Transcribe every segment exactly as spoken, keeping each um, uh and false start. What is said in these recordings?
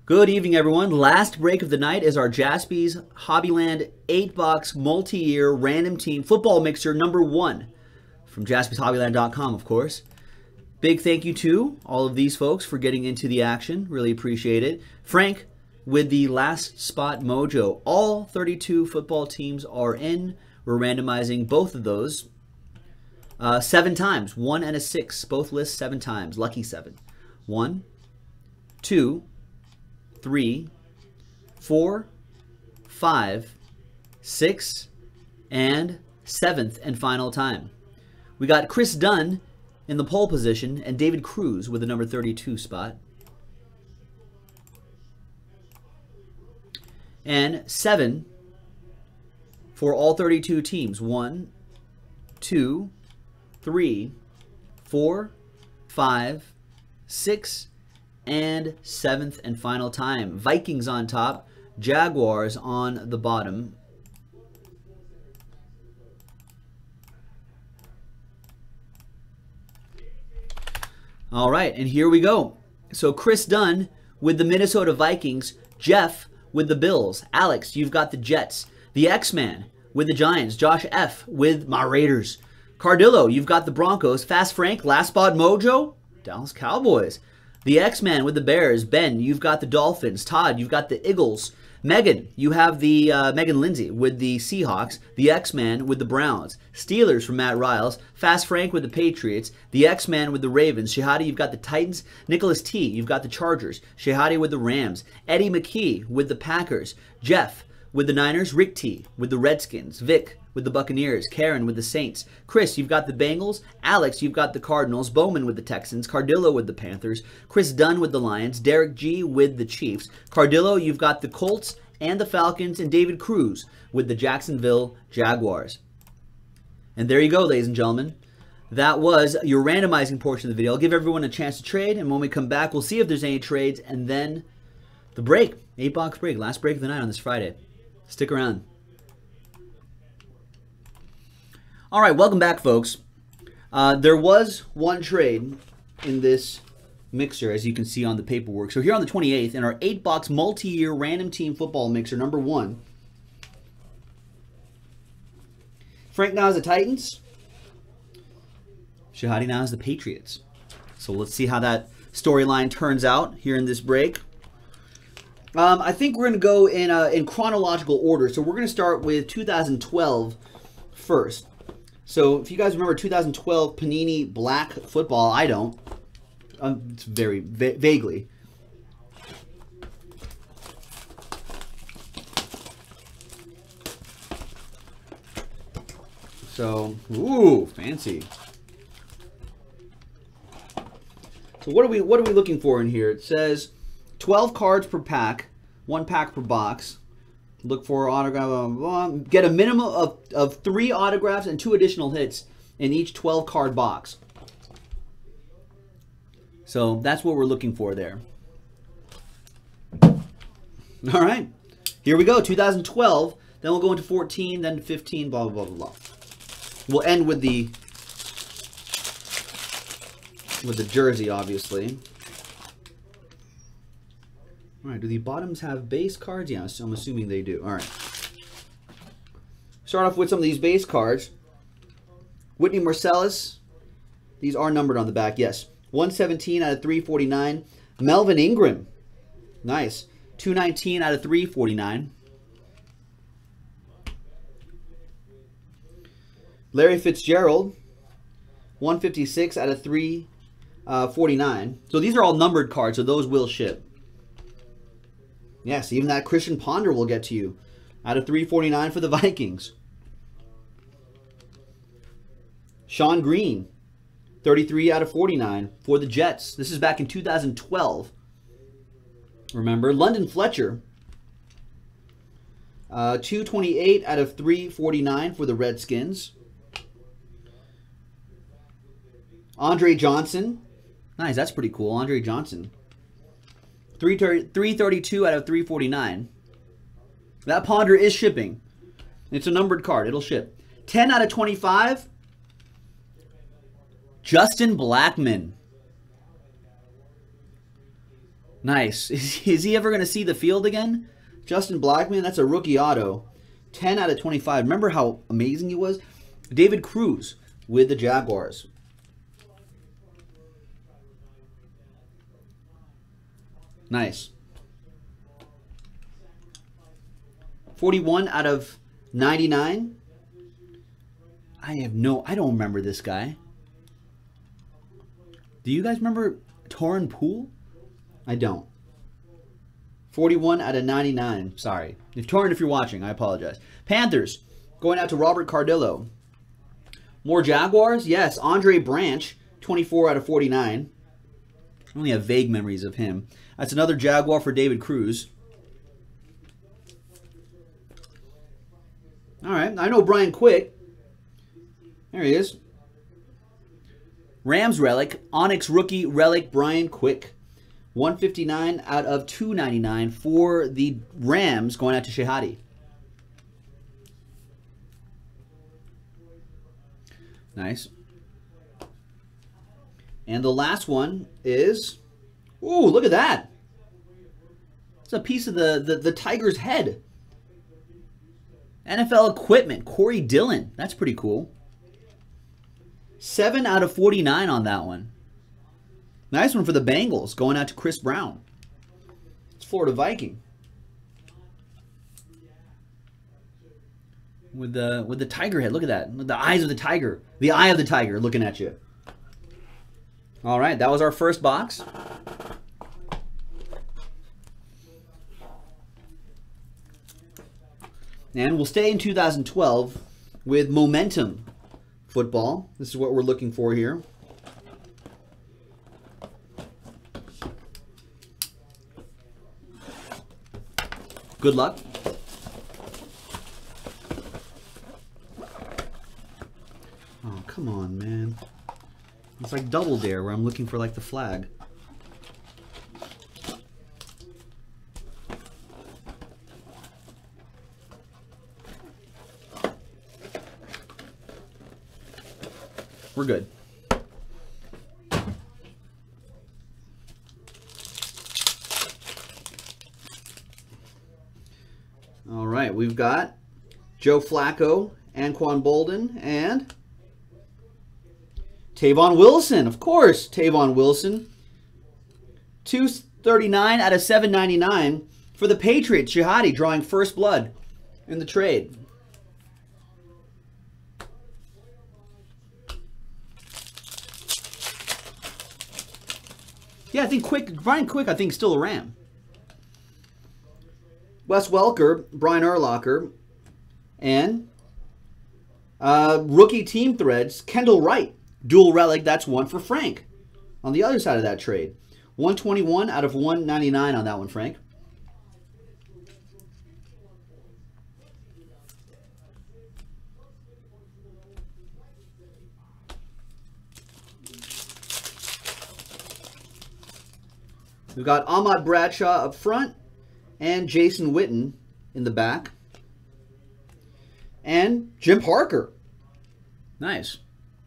Good evening, everyone. Last break of the night is our Jaspy's Hobbyland eight box multi-year random team football mixer number one from Jaspys Hobbyland dot com, of course. Big thank you to all of these folks for getting into the action. Really appreciate it. Frank with the last spot mojo. All thirty-two football teams are in. We're randomizing both of those uh, seven times. One and a six. Both lists seven times. Lucky seven. One, two, three, four, five, six, and seventh and final time. We got Chris Dunn in the pole position and David Cruz with the number thirty-two spot. And seven for all thirty-two teams. One, two, three, four, five, six, and seventh and final time. Vikings on top, Jaguars on the bottom. All right, and here we go. So Chris Dunn with the Minnesota Vikings, Jeff with the Bills, Alex, you've got the Jets, the X-Man with the Giants, Josh F with my Raiders, Cardillo, you've got the Broncos, Fast Frank, last spot mojo, Dallas Cowboys. The X-Man with the Bears. Ben, you've got the Dolphins. Todd, you've got the Eagles. Megan, you have the uh, Megan Lindsay with the Seahawks. The X-Man with the Browns. Steelers from Matt Riles. Fast Frank with the Patriots. The X-Man with the Ravens. Shehadi, you've got the Titans. Nicholas T, you've got the Chargers. Shehadi with the Rams. Eddie McKee with the Packers. Jeff with the Niners. Rick T with the Redskins. Vic with the Buccaneers, Karen with the Saints, Chris, you've got the Bengals, Alex, you've got the Cardinals, Bowman with the Texans, Cardillo with the Panthers, Chris Dunn with the Lions, Derek G with the Chiefs, Cardillo, you've got the Colts and the Falcons, and David Cruz with the Jacksonville Jaguars. And there you go, ladies and gentlemen. That was your randomizing portion of the video. I'll give everyone a chance to trade, and when we come back, we'll see if there's any trades, and then the break, eight box break, last break of the night on this Friday. Stick around. All right, welcome back, folks. Uh, there was one trade in this mixer, as you can see on the paperwork. So here on the twenty-eighth, in our eight box multi-year random team football mixer, number one, Frank now has the Titans. Shehadi now has the Patriots. So let's see how that storyline turns out here in this break. Um, I think we're going to go in, uh, in chronological order. So we're going to start with two thousand twelve first. So if you guys remember two thousand twelve Panini Black Football, I don't. Um, it's very va vaguely. So, ooh, fancy. So what are we what are we looking for in here? It says twelve cards per pack, one pack per box. Look for autograph. Blah, blah, blah. Get a minimum of, of three autographs and two additional hits in each twelve card box. So that's what we're looking for there. All right. Here we go. two thousand twelve. Then we'll go into fourteen, then fifteen, blah, blah, blah, blah. We'll end with the with the jersey, obviously. All right, do the bottoms have base cards? Yeah, so I'm assuming they do. All right. Start off with some of these base cards. Whitney Marcellus. These are numbered on the back, yes. one seventeen out of three forty-nine. Melvin Ingram. Nice. two nineteen out of three forty-nine. Larry Fitzgerald. one fifty-six out of three forty-nine. So these are all numbered cards, so those will ship. Yes, even that Christian Ponder will get to you. Out of three forty-nine for the Vikings. Sean Green, thirty-three out of forty-nine for the Jets. This is back in two thousand twelve. Remember, London Fletcher, uh, two twenty-eight out of three forty-nine for the Redskins. Andre Johnson. Nice, that's pretty cool. Andre Johnson. three thirty-two out of three forty-nine. That Ponder is shipping. It's a numbered card. It'll ship. ten out of twenty-five. Justin Blackman. Nice. Is, is he ever going to see the field again? Justin Blackman, that's a rookie auto. ten out of twenty-five. Remember how amazing he was? David Cruz with the Jaguars. Nice. forty-one out of ninety-nine. I have no, I don't remember this guy. Do you guys remember Torrin Poole? I don't. forty-one out of ninety-nine. Sorry. If Torrin, if you're watching, I apologize. Panthers, going out to Robert Cardillo. More Jaguars? Yes. Andre Branch, twenty-four out of forty-nine. I only have vague memories of him. That's another Jaguar for David Cruz. All right. I know Brian Quick. There he is. Rams relic. Onyx rookie relic Brian Quick. one fifty-nine out of two ninety-nine for the Rams, going out to Shehadi. Nice. And the last one is, ooh, look at that. It's a piece of the, the, the Tiger's head. N F L equipment, Corey Dillon. That's pretty cool. seven out of forty-nine on that one. Nice one for the Bengals, going out to Chris Brown. It's Florida Viking. With the with the tiger head. Look at that. With the eyes of the tiger. The eye of the tiger looking at you. All right, that was our first box. And we'll stay in two thousand twelve with Momentum football. This is what we're looking for here. Good luck. Oh, come on, man. It's like Double Dare where I'm looking for like the flag. We're good. All right, we've got Joe Flacco, Anquan Bolden, and Tavon Wilson. Of course, Tavon Wilson. two thirty-nine out of seven ninety-nine for the Patriots. Shehadi drawing first blood in the trade. Yeah, I think Quick, Brian Quick, I think, still a Ram. Wes Welker, Brian Urlacher, and uh, rookie team threads, Kendall Wright. Dual relic, that's one for Frank. On the other side of that trade. one twenty-one out of one ninety-nine on that one, Frank. We've got Ahmad Bradshaw up front and Jason Witten in the back. And Jim Parker. Nice.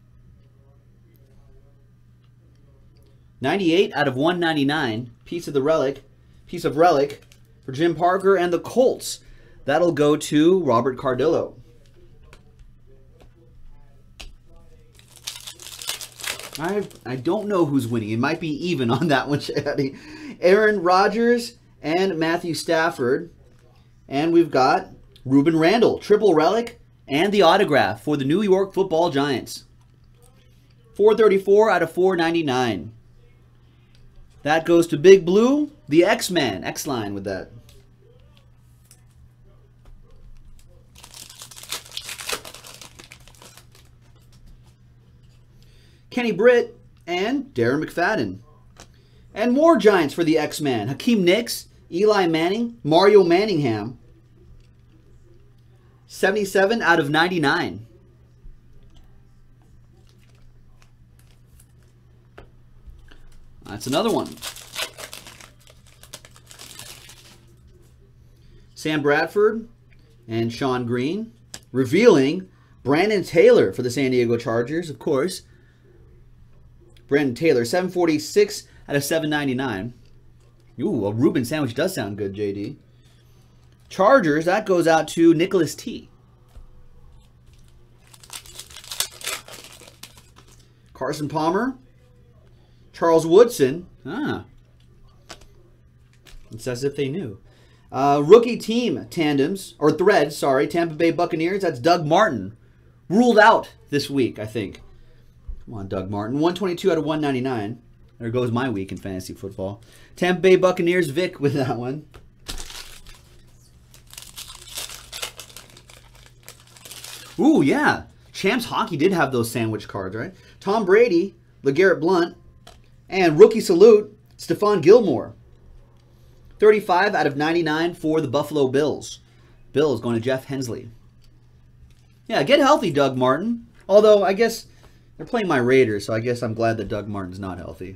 ninety-eight out of one ninety-nine. Piece of the relic. Piece of relic for Jim Parker and the Colts. That'll go to Robert Cardillo. I I don't know who's winning. It might be even on that one, Shady. Aaron Rodgers and Matthew Stafford. And we've got Ruben Randall, triple relic, and the autograph for the New York Football Giants. four thirty-four out of four ninety-nine. That goes to Big Blue, the X-Man. X-Line with that. Kenny Britt and Darren McFadden. And more Giants for the X-Man. Hakeem Nicks, Eli Manning, Mario Manningham. seventy-seven out of ninety-nine. That's another one. Sam Bradford and Sean Green. Revealing Brandon Taylor for the San Diego Chargers, of course. Brandon Taylor, seven forty-six out of seven ninety-nine. Ooh, a Reuben sandwich does sound good, J D. Chargers, that goes out to Nicholas T. Carson Palmer. Charles Woodson. Ah. It's as if they knew. Uh, rookie team tandems, or threads, sorry. Tampa Bay Buccaneers, that's Doug Martin. Ruled out this week, I think. Come on, Doug Martin. one twenty-two out of one ninety-nine. There goes my week in fantasy football. Tampa Bay Buccaneers, Vic with that one. Ooh, yeah. Champs Hockey did have those sandwich cards, right? Tom Brady, LeGarrette Blount, and rookie salute, Stephon Gilmore. thirty-five out of ninety-nine for the Buffalo Bills. Bills going to Jeff Hensley. Yeah, get healthy, Doug Martin. Although, I guess they're playing my Raiders, so I guess I'm glad that Doug Martin's not healthy.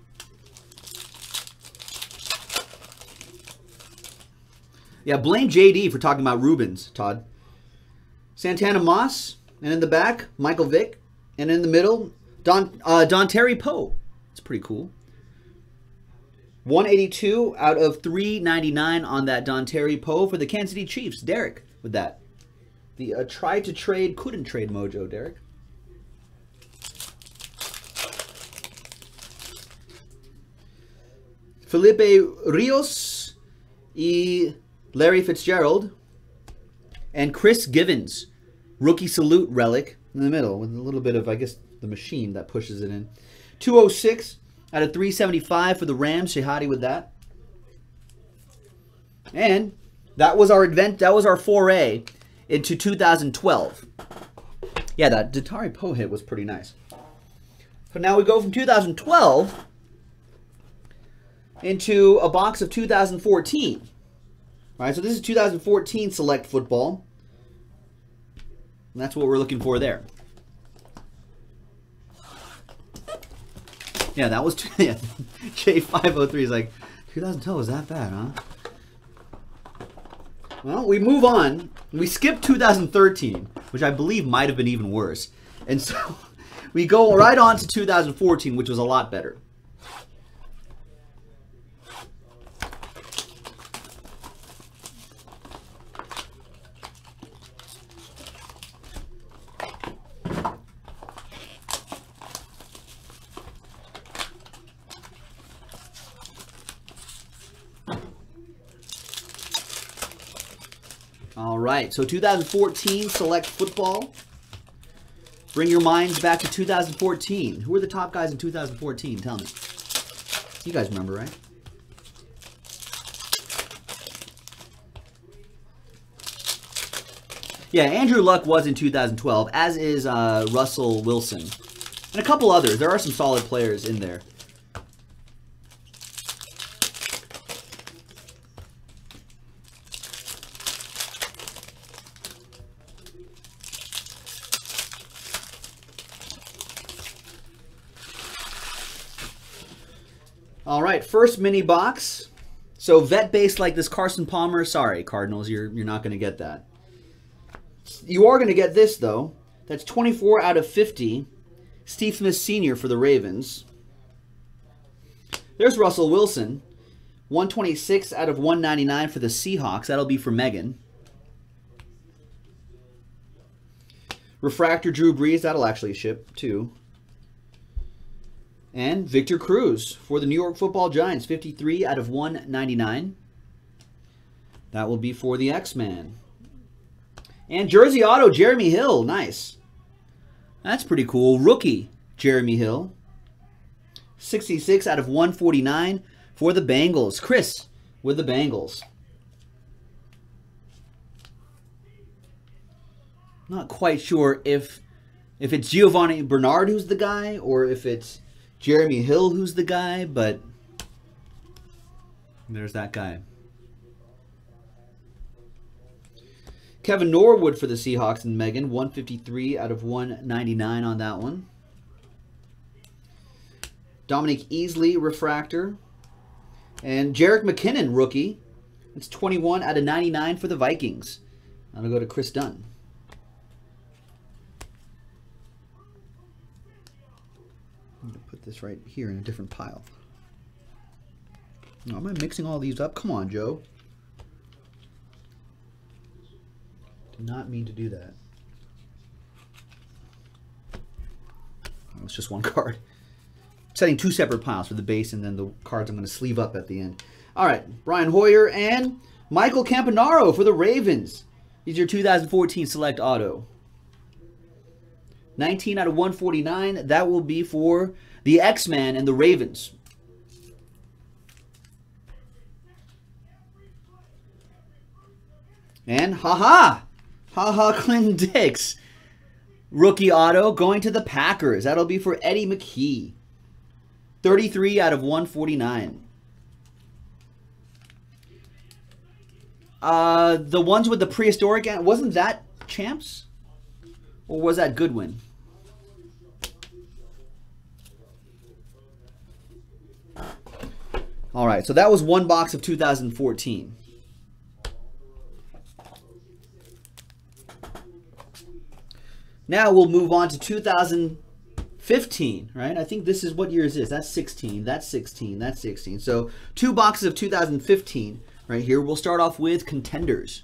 Yeah, blame J D for talking about Rubens, Todd. Santana Moss, and in the back, Michael Vick, and in the middle, Don uh, Don Terry Poe. It's pretty cool. one eighty-two out of three ninety-nine on that Don Terry Poe for the Kansas City Chiefs. Derek with that. The uh, try to trade, couldn't trade mojo, Derek. Felipe Rios, e Larry Fitzgerald, and Chris Givens, rookie salute relic in the middle with a little bit of, I guess, the machine that pushes it in. two oh six out of three seventy-five for the Rams. Shehadi with that. And that was our advent. That was our foray into two thousand twelve. Yeah, that Datari Poe hit was pretty nice. So now we go from two thousand twelve into a box of two thousand fourteen. All right, so this is two thousand fourteen Select Football. And that's what we're looking for there. Yeah, that was yeah, J five oh three is like, two thousand twelve was that bad, huh? Well, we move on. We skip two thousand thirteen, which I believe might have been even worse. And so we go right on to two thousand fourteen, which was a lot better. All right, so two thousand fourteen Select Football. Bring your minds back to two thousand fourteen. Who were the top guys in two thousand fourteen? Tell me. You guys remember, right? Yeah, Andrew Luck was in two thousand twelve, as is uh, Russell Wilson. And a couple others. There are some solid players in there. All right, first mini box. So vet based like this Carson Palmer. Sorry, Cardinals, you're you're not going to get that. You are going to get this though. That's twenty-four out of fifty. Steve Smith Senior for the Ravens. There's Russell Wilson. one twenty-six out of one ninety-nine for the Seahawks. That'll be for Megan. Refractor Drew Brees. That'll actually ship too. And Victor Cruz for the New York Football Giants, fifty-three out of one ninety-nine. That will be for the X-Man. And Jersey Auto, Jeremy Hill, nice. That's pretty cool. Rookie, Jeremy Hill. sixty-six out of one forty-nine for the Bengals. Chris with the Bengals. Not quite sure if, if it's Giovanni Bernard who's the guy or if it's Jeremy Hill, who's the guy, but there's that guy. Kevin Norwood for the Seahawks and Megan, one fifty-three out of one ninety-nine on that one. Dominic Easley, refractor. And Jerick McKinnon, rookie. It's twenty-one out of ninety-nine for the Vikings. That'll go to Chris Dunn. I'm going to put this right here in a different pile. Oh, am I mixing all these up? Come on, Joe. Did not mean to do that. Oh, it's just one card. I'm setting two separate piles for the base and then the cards I'm going to sleeve up at the end. All right, Brian Hoyer and Michael Campanaro for the Ravens. These are your two thousand fourteen Select Auto. nineteen out of one forty-nine. That will be for the X-Man and the Ravens. And haha, haha, Clinton Dix. Rookie auto going to the Packers. That'll be for Eddie McKee. thirty-three out of one forty-nine. Uh, the ones with the prehistoric, wasn't that Champs? Or was that Goodwin? All right, so that was one box of two thousand fourteen. Now we'll move on to two thousand fifteen, right? I think this is, what year is this? That's sixteen, that's sixteen, that's sixteen. So two boxes of two thousand fifteen right here. We'll start off with Contenders.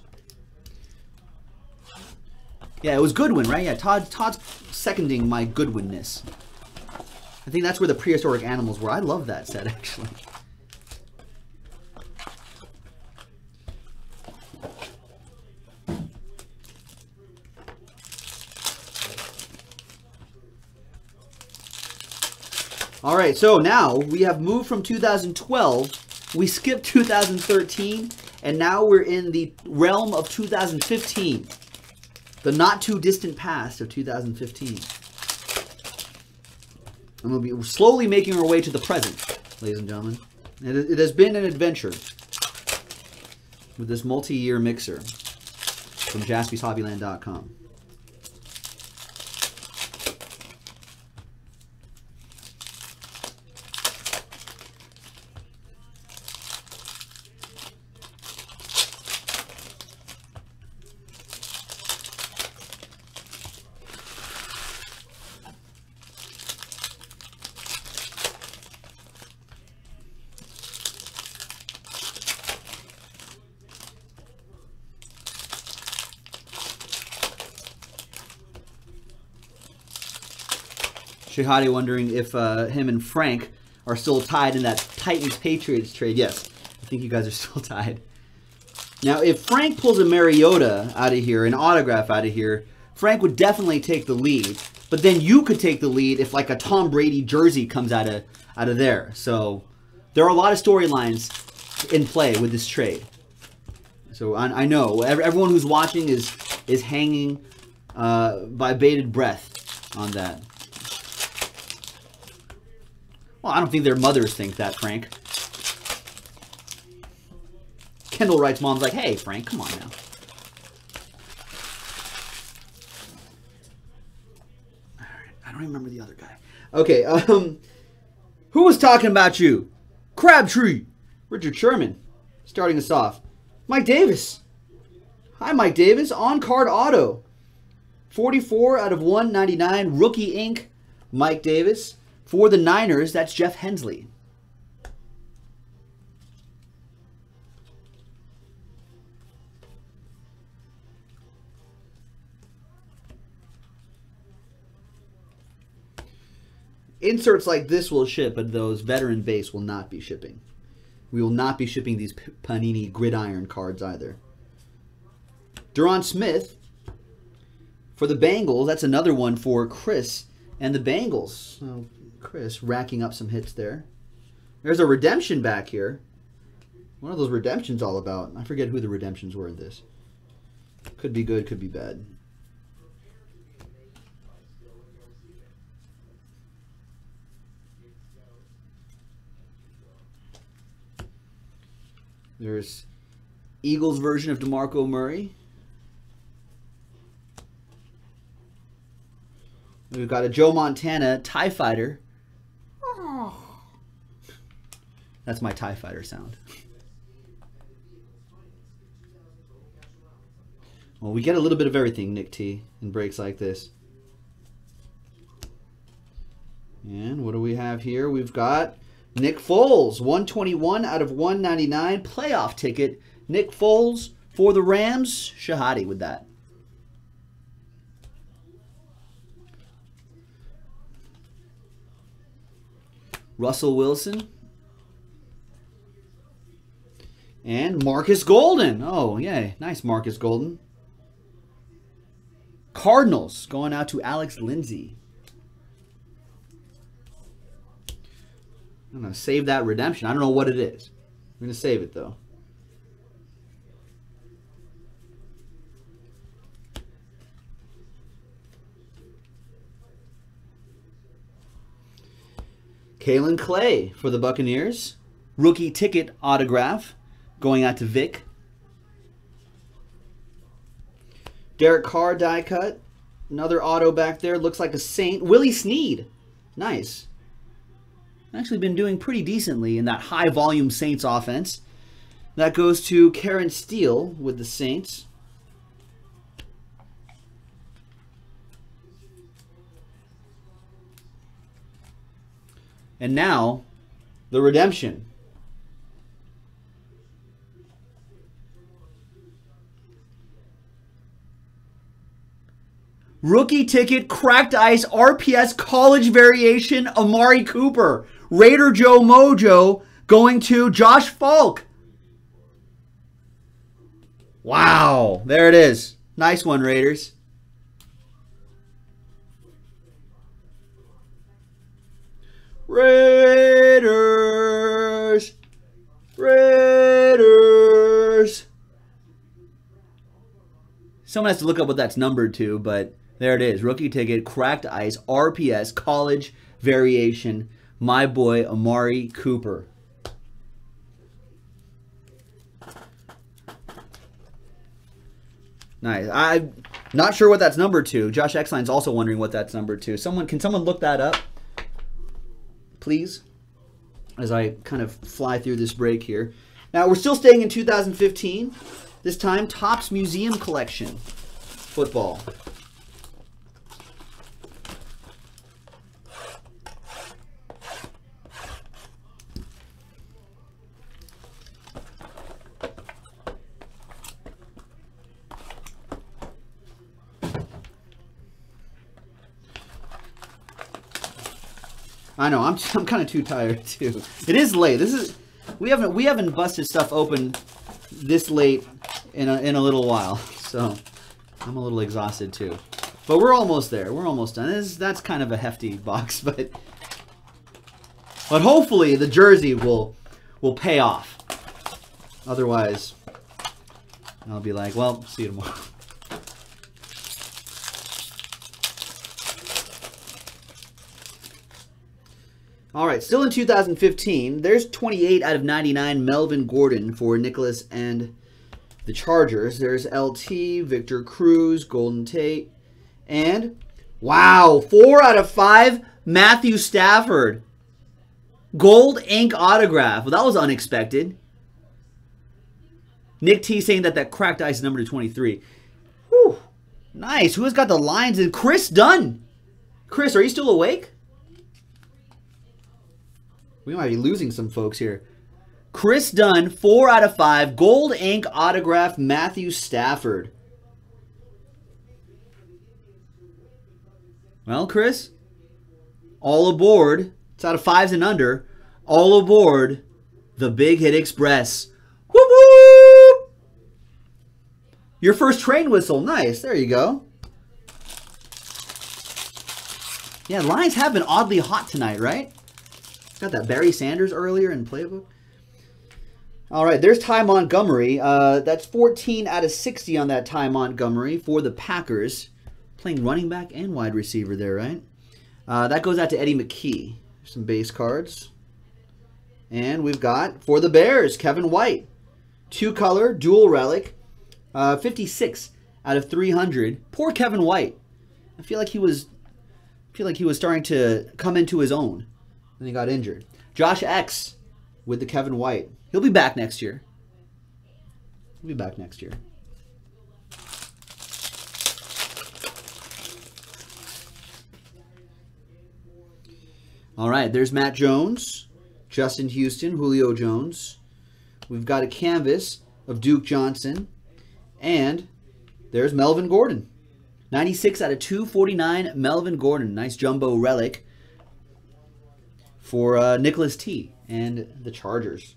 Yeah, it was Goodwin, right? Yeah, Todd, Todd's seconding my Goodwinness. I think that's where the prehistoric animals were. I love that set, actually. All right, so now we have moved from two thousand twelve. We skipped two thousand thirteen, and now we're in the realm of two thousand fifteen. The not too distant past of two thousand fifteen. And we'll be slowly making our way to the present, ladies and gentlemen. It, it has been an adventure with this multi-year mixer from Jaspys Hobbyland dot com. Shihadi wondering if uh, him and Frank are still tied in that Titans-Patriots trade. Yes, I think you guys are still tied. Now, if Frank pulls a Mariota out of here, an autograph out of here, Frank would definitely take the lead. But then you could take the lead if like a Tom Brady jersey comes out of out of there. So there are a lot of storylines in play with this trade. So I, I know everyone who's watching is is hanging uh, by bated breath on that. Well, I don't think their mothers think that, Frank. Kendall writes, mom's like, hey, Frank, come on now. All right, I don't even remember the other guy. Okay, um, who was talking about you? Crabtree. Richard Sherman, starting us off. Mike Davis. Hi, Mike Davis. On-card auto. forty-four out of one ninety-nine. Rookie ink. Mike Davis. For the Niners, that's Jeff Hensley. Inserts like this will ship, but those veteran base will not be shipping. We will not be shipping these Panini Gridiron cards either. Duron Smith for the Bengals. That's another one for Chris and the Bengals. Oh, Chris racking up some hits there. There's a redemption back here. What are those redemptions all about? I forget who the redemptions were in this. Could be good, could be bad. There's Eagles version of DeMarco Murray. We've got a Joe Montana TIE Fighter. That's my TIE Fighter sound. Well, we get a little bit of everything, Nick T, in breaks like this. And what do we have here? We've got Nick Foles, one twenty-one out of one ninety-nine. Playoff ticket. Nick Foles for the Rams. Shahadi with that. Russell Wilson. And Marcus Golden. Oh, yeah. Nice, Marcus Golden. Cardinals going out to Alex Lindsay. I'm going to save that redemption. I don't know what it is. I'm going to save it, though. Kalen Clay for the Buccaneers. Rookie ticket autograph going out to Vic. Derek Carr die cut. Another auto back there. Looks like a Saint. Willie Snead. Nice. Actually been doing pretty decently in that high-volume Saints offense. That goes to Karen Steele with the Saints. And now, the redemption. Rookie ticket, cracked ice, R P S college variation, Amari Cooper. Raider Joe Mojo going to Josh Falk. Wow, there it is. Nice one, Raiders. Raiders. Raiders. Someone has to look up what that's numbered to, but there it is. Rookie ticket, cracked ice, R P S, college variation. My boy, Amari Cooper. Nice. I'm not sure what that's numbered to. Josh Exline's also wondering what that's numbered to. Someone, can someone look that up, please? As I kind of fly through this break here. Now, we're still staying in two thousand fifteen. This time, Topps Museum Collection football. I know, I'm I'm kind of too tired too. It is late. This is we haven't we haven't busted stuff open this late in a in a little while. So I'm a little exhausted too. But we're almost there. We're almost done. This, that's kind of a hefty box, but but hopefully the jersey will will pay off. Otherwise, I'll be like, well, see you tomorrow. All right, still in two thousand fifteen, there's twenty-eight out of ninety-nine Melvin Gordon for Nicholas and the Chargers. There's L T, Victor Cruz, Golden Tate, and, wow, four out of five Matthew Stafford. Gold ink autograph. Well, that was unexpected. Nick T saying that that cracked ice is number to twenty-three. Whew, nice. Who has got the lines in? Chris Dunn. Chris, are you still awake? We might be losing some folks here. Chris Dunn, four out of five. Gold ink autograph, Matthew Stafford. Well, Chris, all aboard. It's out of fives and under. All aboard the Big Hit Express. Whoop, whoop! Your first train whistle. Nice. There you go. Yeah, lines have been oddly hot tonight, right? Got that Barry Sanders earlier in Playbook. All right, there's Ty Montgomery. Uh, that's fourteen out of sixty on that Ty Montgomery for the Packers. Playing running back and wide receiver there, right? Uh, that goes out to Eddie McKee. Some base cards. And we've got, for the Bears, Kevin White. Two-color, dual relic. Uh, fifty-six out of three hundred. Poor Kevin White. I feel like he was, I feel like he was starting to come into his own. And he got injured. Josh X with the Kevin White. He'll be back next year. He'll be back next year. All right, there's Matt Jones. Justin Houston, Julio Jones. We've got a canvas of Duke Johnson. And there's Melvin Gordon. ninety-six out of two forty-nine, Melvin Gordon. Nice jumbo relic for uh, Nicholas T. and the Chargers.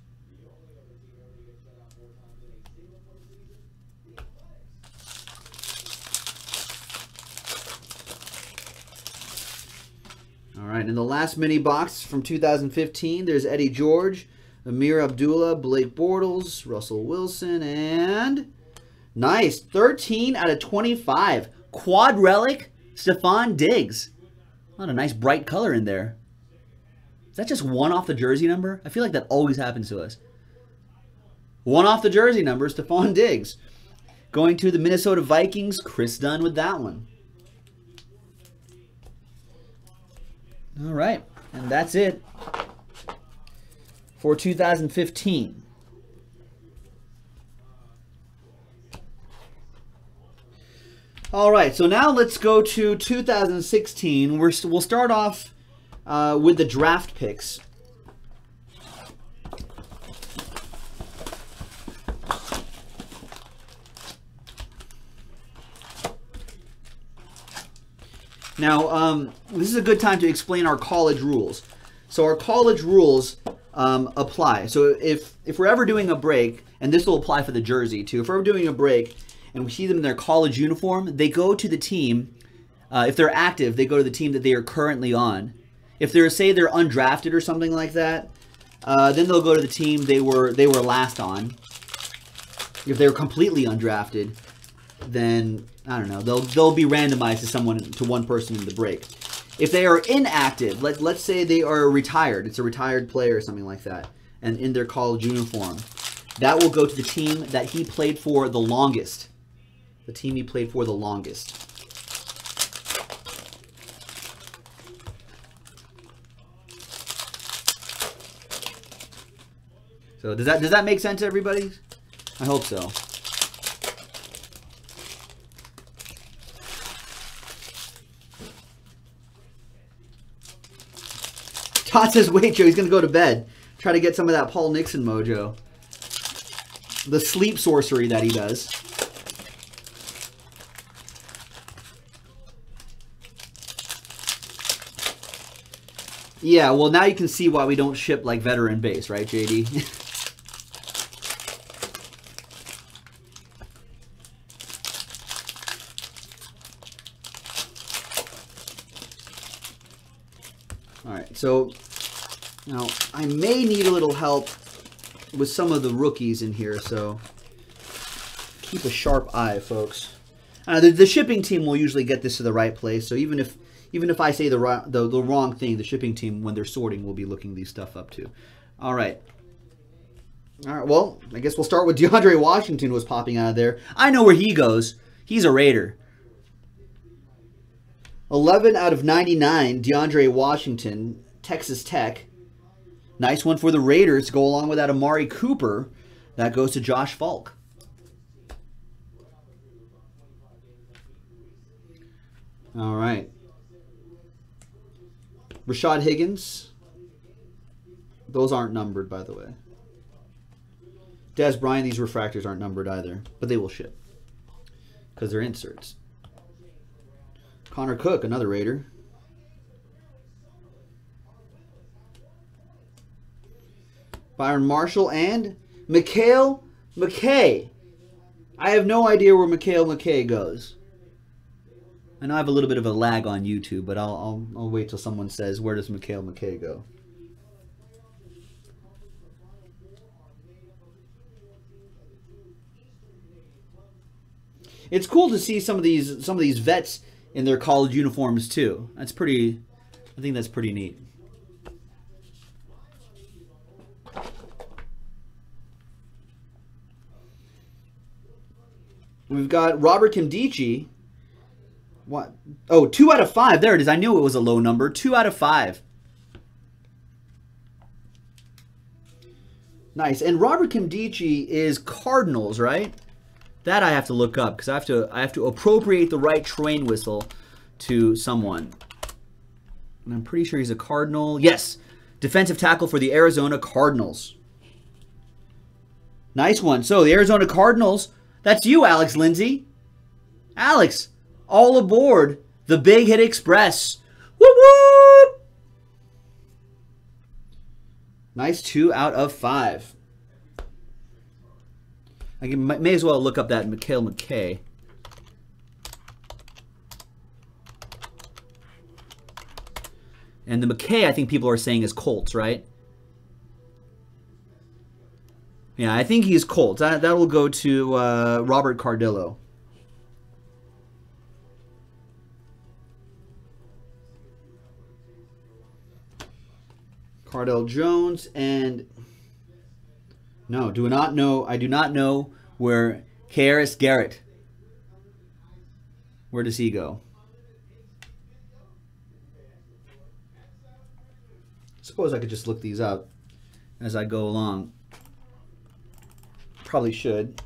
All right, in the last mini box from two thousand fifteen, there's Eddie George, Amir Abdullah, Blake Bortles, Russell Wilson, and nice, thirteen out of twenty-five. Quad relic, Stephon Diggs. Not a nice bright color in there. Is that just one off the jersey number? I feel like that always happens to us. One off the jersey number, Stephon Diggs. Going to the Minnesota Vikings, Chris Dunn with that one. All right, and that's it for two thousand fifteen. All right, so now let's go to two thousand sixteen. We're, we'll start off uh, with the draft picks. Now, um, this is a good time to explain our college rules. So our college rules um, apply. So if, if we're ever doing a break, and this will apply for the jersey too, if we're ever doing a break and we see them in their college uniform, they go to the team, uh, if they're active, they go to the team that they are currently on. If they're, say they're undrafted or something like that, uh, then they'll go to the team they were, they were last on. If they're completely undrafted, then I don't know, they'll they'll be randomized to someone, to one person in the break. If they are inactive, let, let's say they are retired, it's a retired player or something like that, and in their college uniform, that will go to the team that he played for the longest. The team he played for the longest. So does that does that make sense to everybody? I hope so. Todd says, wait, Joe, he's going to go to bed. Try to get some of that Paul Nixon mojo. The sleep sorcery that he does. Yeah, well, now you can see why we don't ship like veteran base, right, J D? All right, so now I may need a little help with some of the rookies in here, so keep a sharp eye, folks. Uh, the, the shipping team will usually get this to the right place, so even if even if I say the, the the wrong thing, the shipping team, when they're sorting, will be looking these stuff up too. All right. All right, well, I guess we'll start with DeAndre Washington was popping out of there. I know where he goes. He's a Raider. eleven out of ninety-nine, DeAndre Washington, Texas Tech. Nice one for the Raiders to go along with that Amari Cooper. That goes to Josh Falk. All right. Rashad Higgins. Those aren't numbered, by the way. Dez Bryant, these refractors aren't numbered either, but they will ship because they're inserts. Connor Cook, another Raider. Byron Marshall and Mikhail McKay. I have no idea where Mikhail McKay goes. I know I have a little bit of a lag on YouTube, but I'll, I'll, I'll wait till someone says, where does Mikhail McKay go? It's cool to see some of these some of these vets in their college uniforms too. That's pretty, I think that's pretty neat. We've got Robert Kimdichie. What? Oh, two out of five. There it is. I knew it was a low number. Two out of five. Nice. And Robert Kimdichie is Cardinals, right? That I have to look up because I have to I have to appropriate the right train whistle to someone. And I'm pretty sure he's a Cardinal. Yes. defensive tackle for the Arizona Cardinals. Nice one. So the Arizona Cardinals, that's you, Alex Lindsay. Alex, all aboard the Big Hit Express. Whoop, whoop. Nice two out of five. I can, may as well look up that Mikhail McKay. And the McKay, I think people are saying is Colts, right? Yeah, I think he's Colts. That, that will go to uh, Robert Cardillo. Cardell Jones and... No, do not know. I do not know where Karis Garrett. Where does he go? Suppose I could just look these up as I go along. Probably should.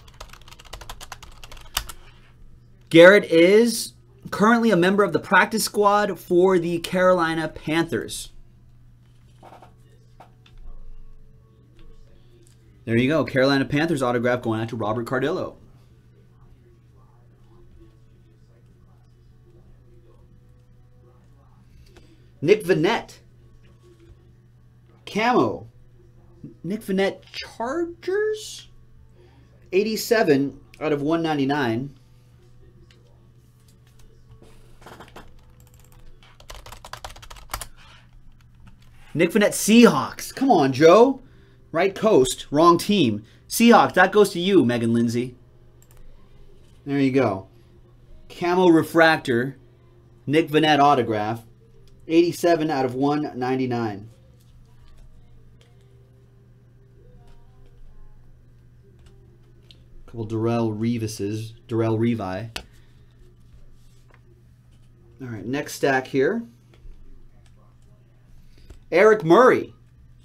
Garrett is currently a member of the practice squad for the Carolina Panthers. There you go. Carolina Panthers autograph going out to Robert Cardillo. Nick Vannett. Camo. Nick Vannett Chargers? eighty-seven out of one ninety-nine. Nick Vannett Seahawks. Come on, Joe. Right coast, wrong team. Seahawks, that goes to you, Megan Lindsay. There you go. Camo refractor, Nick Vannett autograph, eighty-seven out of one ninety-nine. Couple Darrell Revises, Darrell Revi. All right, next stack here. Eric Murray.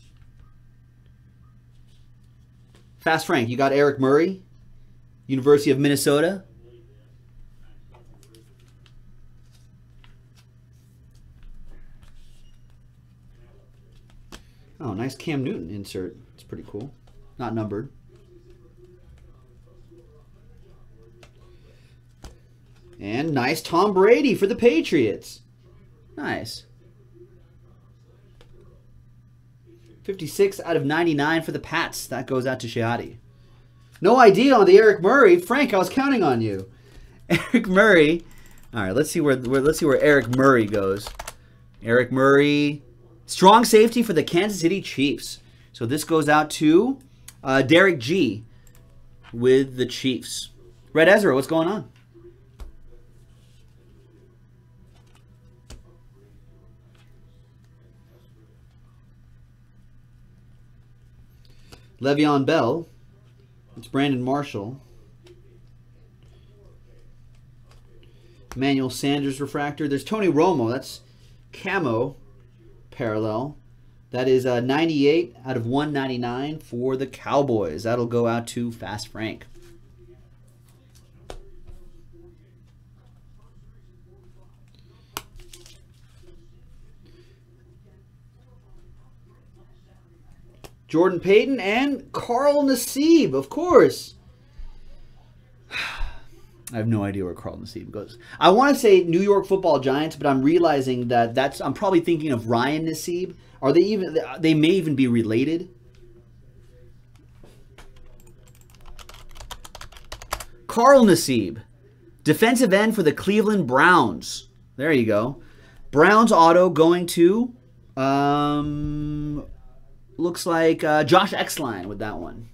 Fast Frank, you got Eric Murray, University of Minnesota. Oh, nice Cam Newton insert. It's pretty cool. Not numbered. And nice Tom Brady for the Patriots. Nice. fifty-six out of ninety-nine for the Pats. That goes out to Shiati. No idea on the Eric Murray. Frank, I was counting on you. Eric Murray. All right, let's see where, where let's see where Eric Murray goes. Eric Murray, strong safety for the Kansas City Chiefs. So this goes out to uh, Derek G with the Chiefs. Red Ezra, what's going on? Le'Veon Bell. It's Brandon Marshall. Emmanuel Sanders refractor. There's Tony Romo. That's camo parallel. That is uh, ninety-eight out of one ninety-nine for the Cowboys. That'll go out to Fast Frank. Jordan Payton and Carl Nassib, of course. I have no idea where Carl Nassib goes. I want to say New York Football Giants, but I'm realizing that that's I'm probably thinking of Ryan Nassib. Are they even? They may even be related. Carl Nassib, defensive end for the Cleveland Browns. There you go. Browns auto going to. Um, Looks like uh, Josh Exline with that one.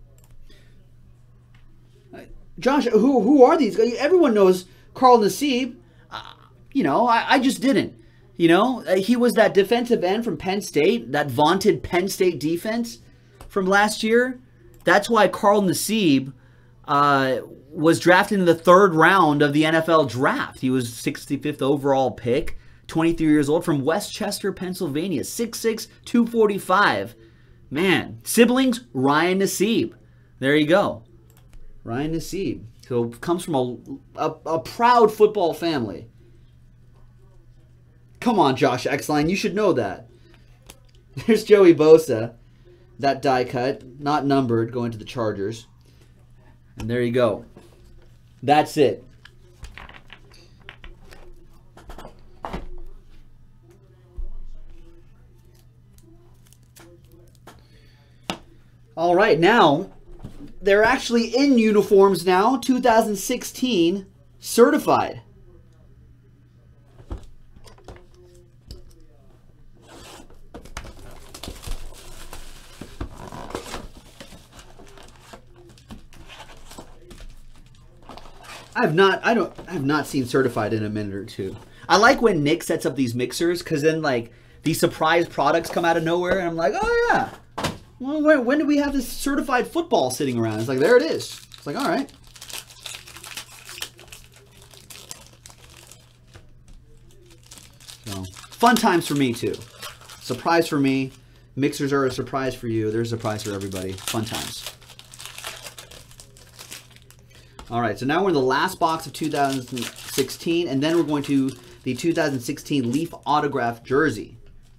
Uh, Josh, who who are these guys? Everyone knows Carl Nassib. Uh, you know, I, I just didn't. You know, uh, he was that defensive end from Penn State, that vaunted Penn State defense from last year. That's why Carl Nassib uh, was drafted in the third round of the N F L draft. He was sixty-fifth overall pick. twenty-three years old from Westchester, Pennsylvania. six six, two forty-five. Man, siblings, Ryan Nassib. There you go. Ryan Nassib. So comes from a, a, a proud football family. Come on, Josh Exline. You should know that. There's Joey Bosa. That die cut, not numbered, going to the Chargers. And there you go. That's it. All right, now they're actually in uniforms now, two thousand sixteen certified. I have not I don't I have not seen certified in a minute or two. I like when Nick sets up these mixers because then like these surprise products come out of nowhere and I'm like, oh yeah. Well, when, when did we have this certified football sitting around? It's like, there it is. It's like, all right. So, fun times for me, too. Surprise for me. Mixers are a surprise for you. They're a surprise for everybody. Fun times. All right, so now we're in the last box of two thousand sixteen, and then we're going to the two thousand sixteen Leaf Autograph Jersey.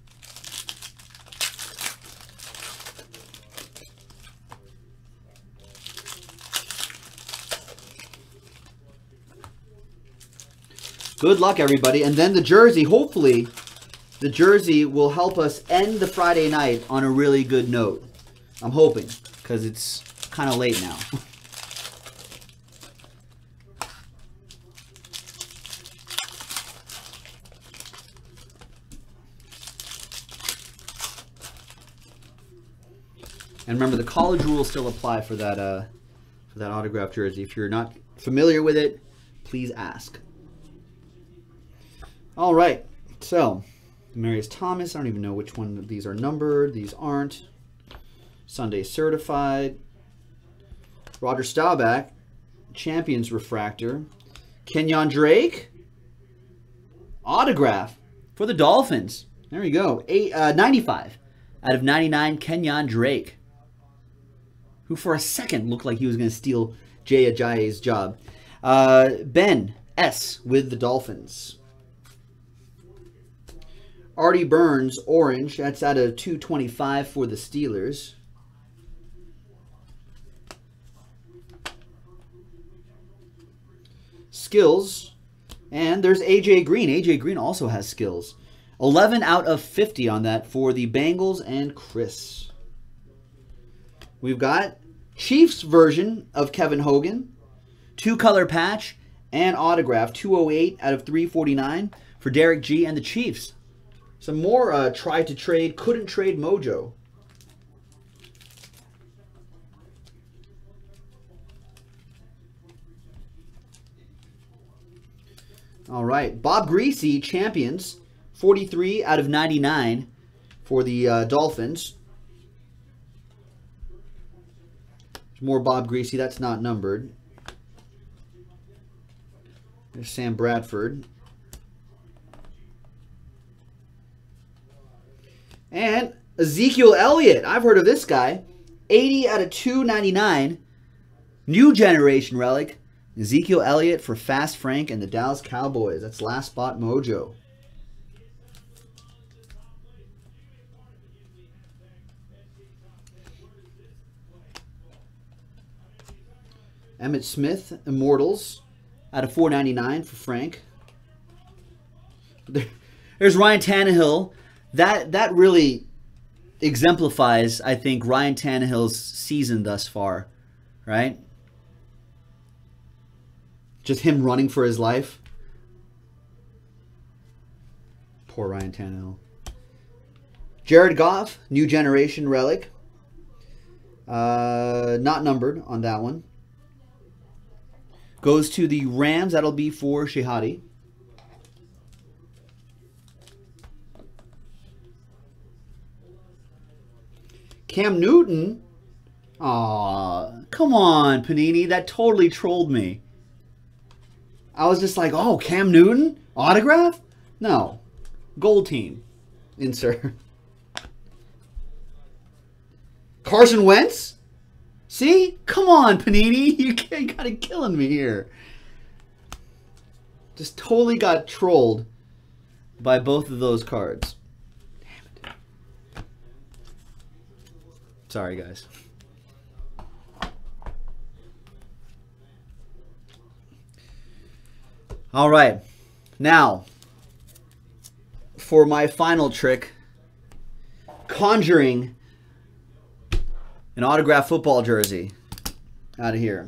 Good luck, everybody. And then the jersey, hopefully, the jersey will help us end the Friday night on a really good note. I'm hoping, because it's kind of late now. And remember, the college rules still apply for that, uh, for that autograph jersey. If you're not familiar with it, please ask. All right, so Marius Thomas. I don't even know which one of these are numbered. These aren't. Sunday certified. Roger Staubach, Champions Refractor. Kenyon Drake, autograph for the Dolphins. There we go. Eight, uh, ninety-five out of ninety-nine, Kenyon Drake, who for a second looked like he was going to steal Jay Ajayi's job. Uh, Ben S. with the Dolphins. Artie Burns, orange. That's out of two twenty-five for the Steelers. Skills. And there's A J Green. A J Green also has skills. eleven out of fifty on that for the Bengals and Chris. We've got Chiefs version of Kevin Hogan. Two-color patch and autograph. two oh eight out of three forty-nine for Derek G and the Chiefs. Some more uh, tried to trade, couldn't trade mojo. All right, Bob Greasy, Champions, forty-three out of ninety-nine for the uh, Dolphins. There's more Bob Greasy, that's not numbered. There's Sam Bradford. And Ezekiel Elliott. I've heard of this guy. eighty out of two ninety-nine. New generation relic. Ezekiel Elliott for Fast Frank and the Dallas Cowboys. That's last spot mojo. Emmitt Smith, Immortals. Out of four ninety-nine for Frank. There's Ryan Tannehill. That that really exemplifies, I think, Ryan Tannehill's season thus far, right? Just him running for his life. Poor Ryan Tannehill. Jared Goff, new generation relic. Uh, not numbered on that one. Goes to the Rams. That'll be for Shehadi. Cam Newton. Aw, come on, Panini. That totally trolled me. I was just like, oh, Cam Newton? Autograph? No. Gold team. Insert. Carson Wentz? See? Come on, Panini. You got it killing me here. Just totally got trolled by both of those cards. Damn it. Sorry, guys. All right. Now, for my final trick, conjuring an autographed football jersey out of here.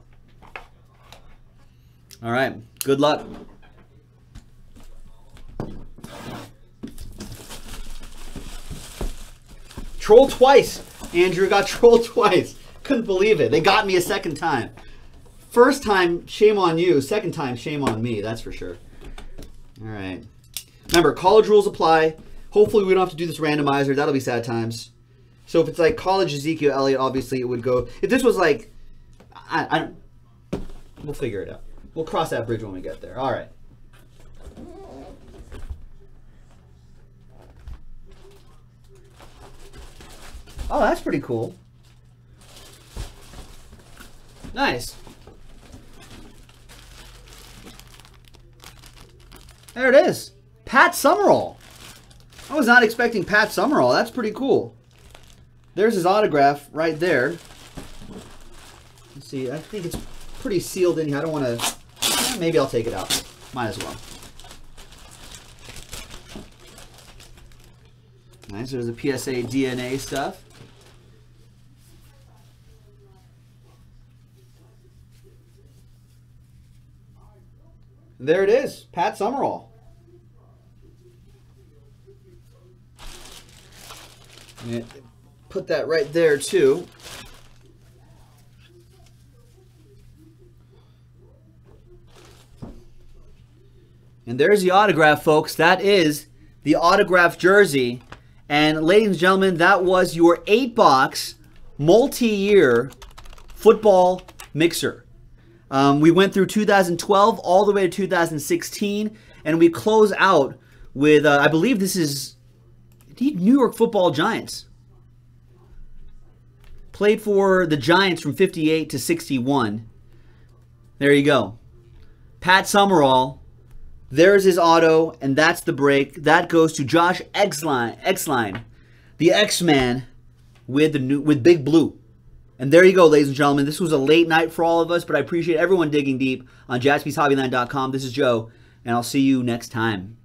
All right. Good luck. Troll twice. Andrew got trolled twice. Couldn't believe it. They got me a second time. First time, shame on you. Second time, shame on me. That's for sure. All right. Remember, college rules apply. Hopefully, we don't have to do this randomizer. That'll be sad times. So if it's like college Ezekiel Elliott, obviously it would go. If this was like, I, I don't. We'll figure it out. We'll cross that bridge when we get there. All right. Oh, that's pretty cool. Nice. There it is. Pat Summerall. I was not expecting Pat Summerall. That's pretty cool. There's his autograph right there. Let's see. I think it's pretty sealed in here. I don't want to... Eh, maybe I'll take it out. Might as well. Nice. There's the P S A D N A stuff. There it is, Pat Summerall. And put that right there too. And there's the autograph, folks. That is the autograph jersey. And ladies and gentlemen, that was your eight box multi-year football mixer. Um, we went through two thousand twelve all the way to two thousand sixteen, and we close out with, uh, I believe this is New York Football Giants. Played for the Giants from fifty-eight to sixty-one. There you go. Pat Summerall. There's his auto, and that's the break. That goes to Josh Exline, Exline, the X-Man with the new with Big Blue. And there you go, ladies and gentlemen. This was a late night for all of us, but I appreciate everyone digging deep on Jaspys Hobbyland dot com. This is Joe, and I'll see you next time.